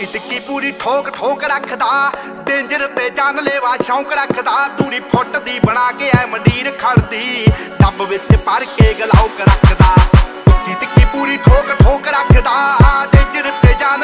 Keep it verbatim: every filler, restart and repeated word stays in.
ਟਿੱਕੀ ਟਿੱਕੀ ਪੂਰੀ ਠੋਕ ਠੋਕ ਰੱਖਦਾ, ਡੇਂਜਰ ਤੇ ਜਾਨਲੇਵਾ ਸ਼ੌਂਕ ਰੱਖਦਾ। ਦੂਰੀ ਫੁੱਟ ਦੀ ਬਣਾ ਕੇ ਐ ਮੰਡੀਰ ਖੜਦੀ, ਡੱਬ ਵਿੱਚ ਭਰ ਕੇ ਗਲਾਉਕ ਰੱਖਦਾ।